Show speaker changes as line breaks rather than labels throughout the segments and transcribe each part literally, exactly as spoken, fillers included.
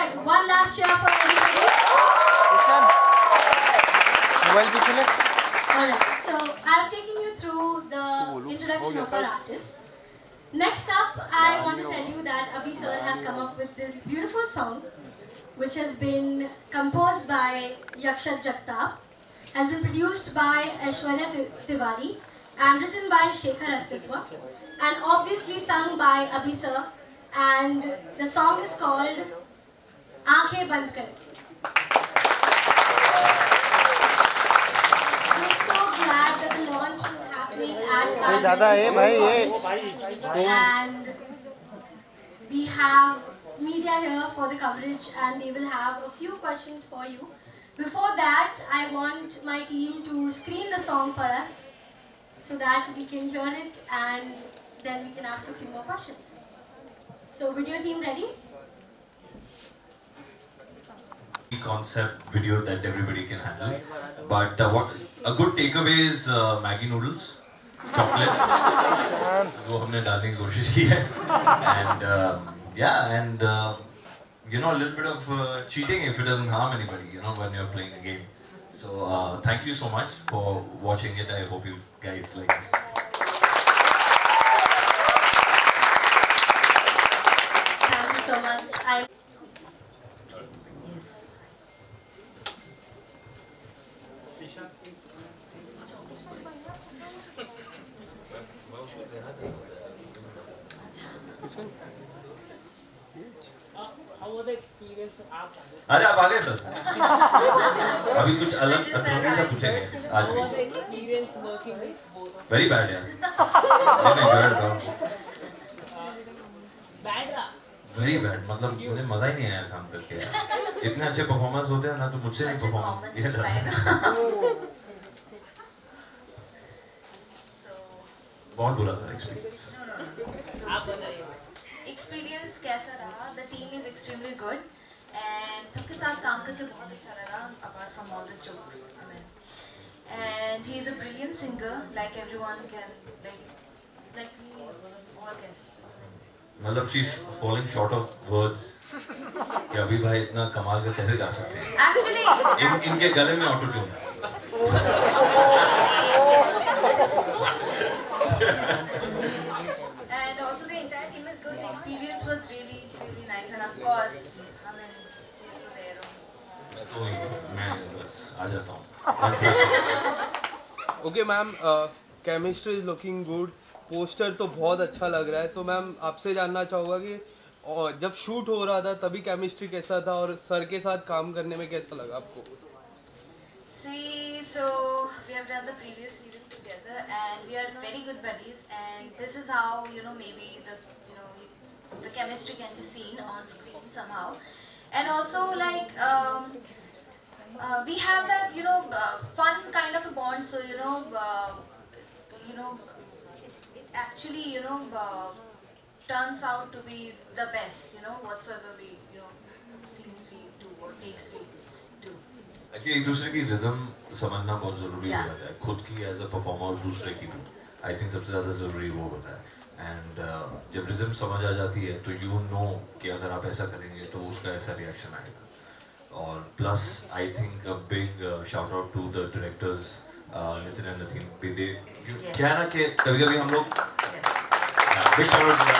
one last cheer for everybody. Alright, so I've taken you through the introduction of our artists. Next up, I want to tell you that Abhi sir has come up with this beautiful song, which has been composed by Yakshat Jagtap, has been produced by Aishwarya Tiwari, and written by Shekhar Astitwa, and obviously sung by Abhi sir. And the song is called Aankhein Band Karke. I'm so glad that the launch was happening at our and we have media here for the coverage, and they will have a few questions for you. Before that, I want my team to screen the song for us so that we can hear it and then we can ask a few more questions. So, video team ready?
Concept video that everybody can handle, but uh, what a good takeaway is uh, Maggi noodles, chocolate. वो हमने डालने की कोशिश की है, and um, yeah, and uh, you know, a little bit of uh, cheating if it doesn't harm anybody, you know, when you're playing a game. So uh, thank you so much for watching it. I hope you guys like this.
Thank you so much. I
yes.
अरे आप आगे sir अभी कुछ अलग थोड़ी सा पूछेंगे आज भी वेरी बैड यार वेरी बैड मतलब मुझे मजा ही नहीं आया काम करके यार इतने अच्छे परफॉर्मेंस होते हैं ना तो मुझसे नहीं परफॉर्म किया जाता बहुत बुरा था एक्सपीरियंस
एक्सपीरियंस कैसा रहा? The team is extremely good and सबके साथ काम करके बहुत अच्छा लगा apart from all the jokes. I mean, and he is a brilliant singer like everyone can like like we all guessed.
मतलब she's falling short of words कि अभी भाई इतना कमाल का कैसे गा सकते हैं?
Actually,
इन इनके गले में auto tune
and also the entire team is good. The experience was really, really nice, and of course, I mean, he's so there.
मैं तो मैं बस आ जाता हूँ.
Okay, ma'am. Chemistry is looking good. Poster तो बहुत अच्छा लग रहा है. तो मैम आपसे जानना चाहूँगा कि जब शूट हो रहा था तभी केमिस्ट्री कैसा था और सर के साथ काम करने में कैसा लगा आपको?
See, so we have done the previous season together, and we are very good buddies. And this is how, you know, maybe the you know the chemistry can be seen on screen somehow. And also like um, uh, we have that you know uh, fun kind of a bond. So you know uh, you know it, it actually you know uh, turns out to be the best. You know whatsoever we you know scenes we do or takes we do.
Actually एक दूसरे की rhythm समझना बहुत ज़रूरी हो जाता है खुद की एज अ परफॉर्मर और दूसरे की भी आई थिंक सबसे ज़्यादा ज़रूरी वो होता है एंड uh, जब रिदम समझ आ जाती है तो यू नो कि अगर आप ऐसा करेंगे तो उसका ऐसा रिएक्शन आएगा और plus I think a big shout out to the directors Nitin and Nathin दे क्या है ना कि कभी कभी हम लोग बिग शाउट आउट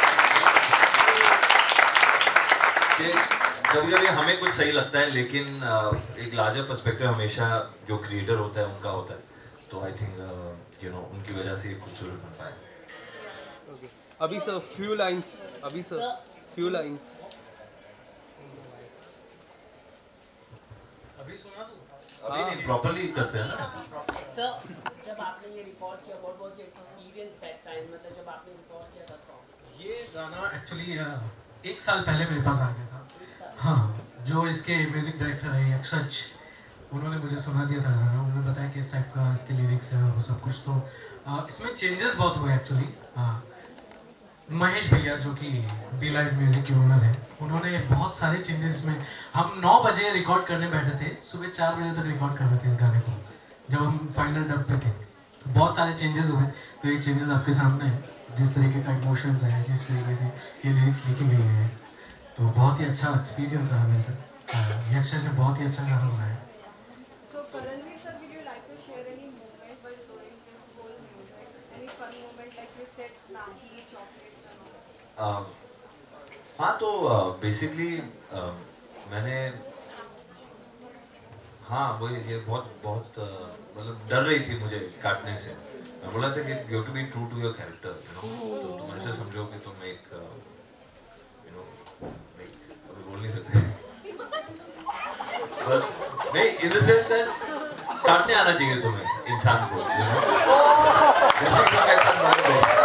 कभी कभी हमें कुछ सही लगता है लेकिन एक लार्जर पर्सपेक्टिव हमेशा जो क्रिएटर होता है उनका होता है तो आई थिंक यू नो उनकी वजह से खूबसूरत बन पाया.
अभी सर फ्यू लाइंस अभी सर फ्यू लाइंस
अभी सुना तू अभी नहीं प्रॉपर्ली करते हैं ना
सर जब आपने ये रिकॉर्ड किया what was your experience that time मतलब जब आपने रिकॉर्ड किया था सॉन्ग
ये गाना एक्चुअली एक साल पहले मेरे पास आ गया था. हाँ, जो इसके म्यूज़िक डायरेक्टर है यक्षच उन्होंने मुझे सुना दिया था गाना. उन्होंने बताया कि इस टाइप का इसके लिरिक्स है वो सब कुछ. तो आ, इसमें चेंजेस बहुत हुए एक्चुअली. हाँ, महेश भैया जो कि बी लाइव म्यूज़िक के ओनर हैं उन्होंने बहुत सारे चेंजेस में. हम नौ बजे रिकॉर्ड करने बैठे थे, सुबह चार बजे तक रिकॉर्ड कर रहे थे इस गाने को जब हम फाइनल डब पे थे. तो बहुत सारे चेंजेस हुए. तो ये चेंजेस आपके सामने हैं जिस तरीके का इमोशंस है जिस तरीके से ये लिरिक्स लिखी गई हैं. तो बहुत ही अच्छा एक्सपीरियंस रहा मेरे साथ। यक्षराज ने बहुत ही अच्छा गाना बनाया।
So Karanveer sir, would you like to share any moment while doing this whole music? Any fun moment like you said Maggi, chocolates and all?
हाँ तो बेसिकली मैंने हाँ वो ये बहुत बहुत मतलब डर रही थी मुझे काटने से। मैं बोला था कि you have to be true to your character, you know, तो तुम ऐसे समझो कि तुम एक you know like अभी बोल नहीं सकते but नहीं in the sense that काटने आना चाहिए तुम्हें इंसान को, you know, जैसे कि मैं कहता हूँ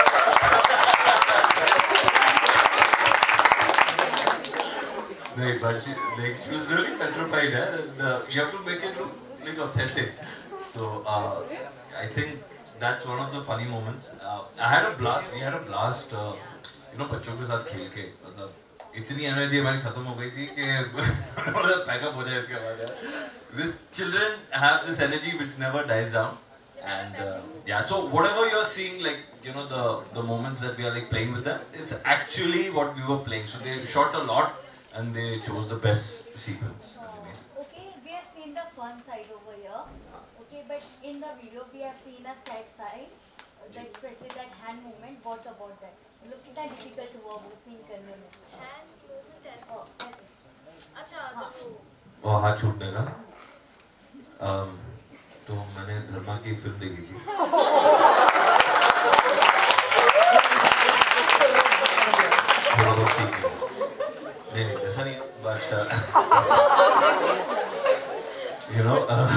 नहीं but she like she was really petrified, eh? And uh, you have to make it look like authentic. So uh, I think that's one of the funny moments. Uh, I had a blast. We had a blast. Uh, you know, बच्चों के साथ खेल के मतलब इतनी energy हमारी खत्म हो गई थी कि मतलब पैकअप हो जाए इसके बाद यार. These children have this energy which never dies down. And uh, yeah, so whatever you're seeing, like you know the the moments that we are like playing with them, it's actually what we were playing. So they shot a lot. And they chose the best sequence.
Okay, we have seen the fun side over here. Okay, but in the video we have seen a sad side. That especially that hand movement. What about that? Look, कितना difficult हुआ वो scene करने में.
Hand movement ऐसे.
Oh, ऐसे.
अच्छा तो
वो हाथ छूटने का. um, तो मैंने धर्मा की फिल्म देखी थी. थोड़ा बहुत सीख लिया. नहीं नहीं ऐसा नहीं but uh, you know uh,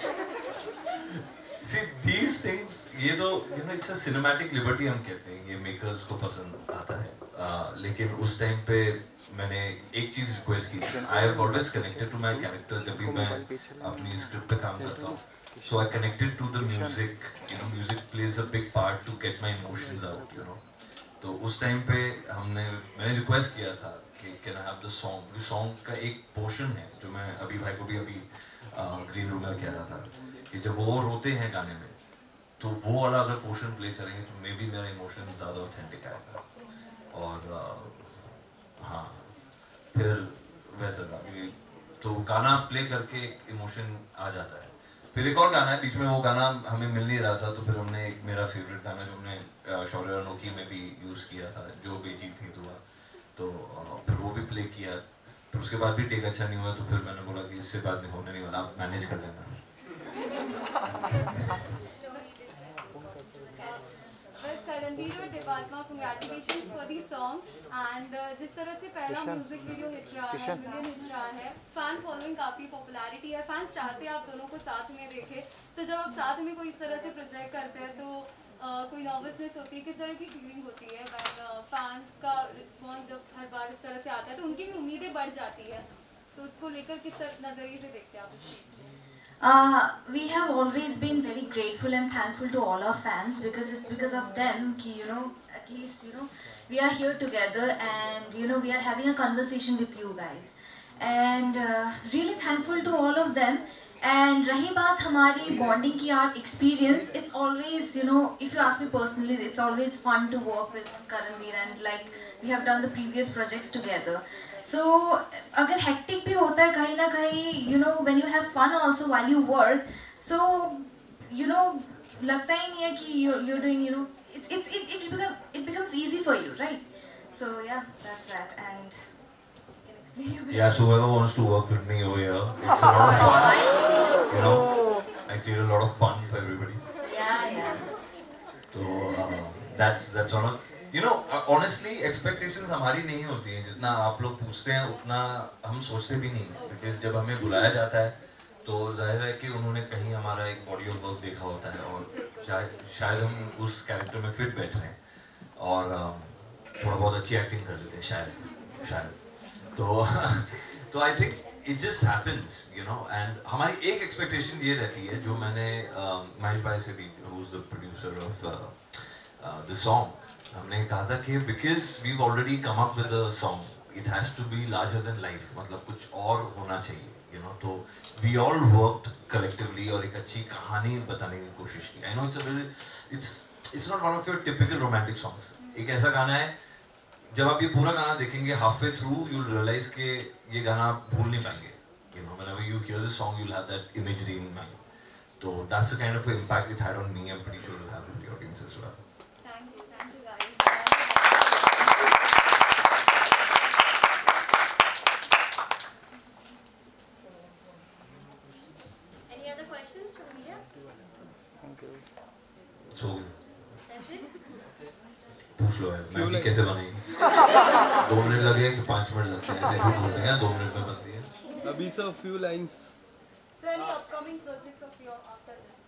see these things ये तो you know it's a cinematic liberty हम कहते हैं, ये makers को पसंद आता है. uh, लेकिन उस टाइम पे मैंने एक चीज रिक्वेस्ट की थी. I have always connected to my character जब भी मैं अपनी स्क्रिप्ट पे काम करता हूँ. So I connected to the music. You know, music plays a big part to get my emotions out. You know, तो उस टाइम पे हमने मैंने रिक्वेस्ट किया था कि can I have the song. इस सॉन्ग का एक पोर्शन है जो मैं अभी भाई को भी अभी ग्रीन रूम में कह रहा था कि जब वो रोते हैं गाने में तो वो वाला अगर पोर्शन प्ले करेंगे तो मे बी मेरा इमोशन ज़्यादा ऑथेंटिक आएगा. और uh, हाँ फिर वैसा था तो गाना प्ले करके एक इमोशन आ जाता है. फिर एक और गाना है बीच में, वो गाना हमें मिल नहीं रहा था तो फिर हमने एक मेरा फेवरेट गाना जो हमने शौर्य अनोखी में भी यूज़ किया था, जो बेजीत थी दुआ, तो फिर वो भी प्ले किया. फिर उसके बाद भी टेक अच्छा नहीं हुआ तो फिर मैंने बोला कि इससे बात नहीं होने नहीं वाला, आप मैनेज कर लेना.
Karanveer और देवात्मा, congratulations for the song and uh, जिस तरह से पहला म्यूजिक वीडियो हिट रहा है, मिलियन हिट रहा है, फैन फॉलोइंग काफी पॉपुलैरिटी है, फैंस चाहते हैं आप दोनों को साथ में देखें. तो जब आप साथ में कोई इस तरह से प्रोजेक्ट करते हैं तो uh, कोई नर्वसनेस होती है, किस तरह की फीलिंग होती है व्हेन फैंस का रिस्पॉन्स जब हर बार इस तरह से आता है तो उनकी भी उम्मीदें बढ़ जाती है, तो उसको लेकर किस नजरिए से देखते हैं आप इस चीज़?
Uh, we have always been very grateful and thankful to all our fans because it's because of them ki, you know, at least you know we are here together and you know we are having a conversation with you guys and uh, really thankful to all of them. And rahi baat hamari bonding ki our experience, it's always, you know, if you ask me personally, it's always fun to work with Karanveer and like we have done the previous projects together. So अगर hectic भी होता है कहीं ना कहीं, you know, when you have fun also while you work, so you know लगता ही नहीं है कि you're you're doing, you know, it's it's it it become it becomes easy for you, right? So yeah, that's that. And I can explain you a bit.
Yeah, so whoever wants to work with me over here, it's a lot of fun. You know, I create a lot of fun for everybody.
Yeah, yeah.
So uh, that's that's one of, you know, uh, honestly expectations हमारी नहीं होती हैं, जितना आप लोग पूछते हैं उतना हम सोचते भी नहीं, because जब हमें बुलाया जाता है तो जाहिर है कि उन्होंने कहीं हमारा एक बॉडी ऑफ वर्क देखा होता है और शायद शायद हम उस कैरेक्टर में फिट बैठ रहे हैं और uh, थोड़ा बहुत अच्छी एक्टिंग कर लेते हैं शायद शायद तो तो I think it just happens, you know. And हमारी एक एक्सपेक्टेशन ये रहती है जो मैंने महेश भाई से भी, who is the producer of the song, हमने कहा था कि because we already come up with a song, it has to be larger than life, मतलब कुछ और होना चाहिए, यू नो. तो वी ऑल वर्कड कलेक्टिवली और एक अच्छी कहानी बताने की कोशिश की. I know it's a very it's it's not one of your typical romantic songs. एक ऐसा गाना है जब आप ये पूरा गाना देखेंगे halfway through you'll realize कि ये गाना आप भूल नहीं पाएंगे. You know, whenever you hear this song, you'll have that imagery in mind. So that's the kind of impact it had on me. I'm pretty sure it'll have on the audience as well.
Thank you, thank you guys.
Any other questions from media?
So
That's it?
पूछ लो यार, Maggi कैसे बनेगी? दो minute लगे कि पाँच minute लगते हैं? ऐसे क्यों बोलते हैं? दो मिनट में बनती है.
अभी sir few lines.
So any upcoming projects of your after this?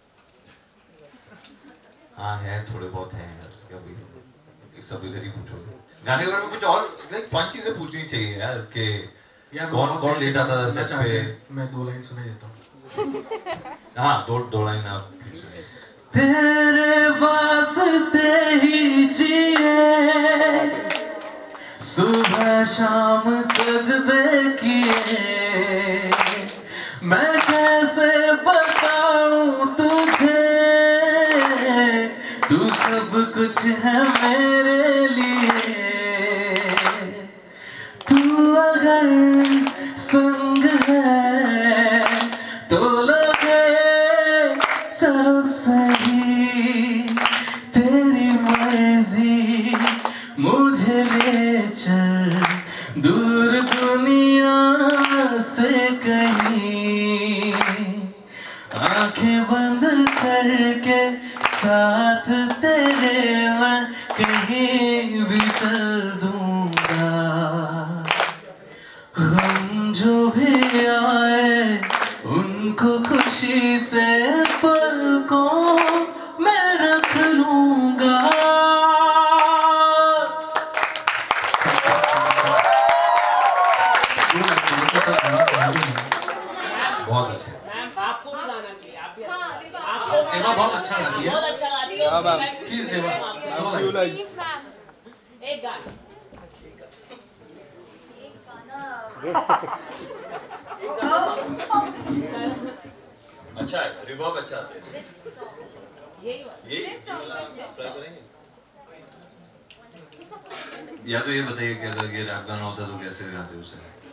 हाँ है, थोड़े बहुत हैं यार. कभी सब इधर ही पूछोगे. गाने के बारे में कुछ और लाइक फन चीजें पूछनी चाहिए यार कि कौन कौन ले जाता था सेट पे.
मैं दो लाइन सुना देता हूँ.
हाँ दो दो लाइन आप प्लीज सुनिए.
तेरे वास्ते ही जिए सुबह शाम सजदे किए मैं कैसे बताऊं तुझे तू सब कुछ है मेरे लिए तू अगर संग है तो लगे सब सही तेरी मर्जी मुझे ले चल दूर दुनिया से कहीं आंखें बंद करके साथ तेरे मैं कहीं भी चल दूंगा हम जो भी आए उनको खुशी से पलकों में रख लूंगा.
बहुत अच्छे.
मैम आपको भी गाना चाहिए. आप भी
हाँ,
अच्छा
देवा।
आपको
देवा बहुत अच्छा गाती है.
बहुत अच्छा गाती है.
हाँ, मैम.
Please, देवा. दो
Few
लाइन.
lines.
एक गाना.
एक गाना
अच्छा है, रिवर्ब अच्छा आता है.
With song.
यही वाला.
ये ट्राई करेंगे. या तो ये बताइए कि अगर ये रैप गाना होता तो कैसे गाते उसे?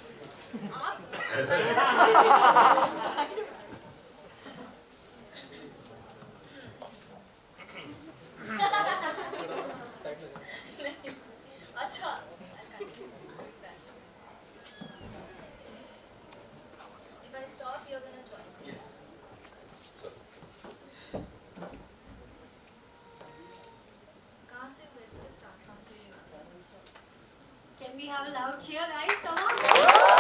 अच्छा. If I stop, you're gonna join.
Yes.
कहाँ से where to start from?
Can we have a loud cheer, guys? Come on.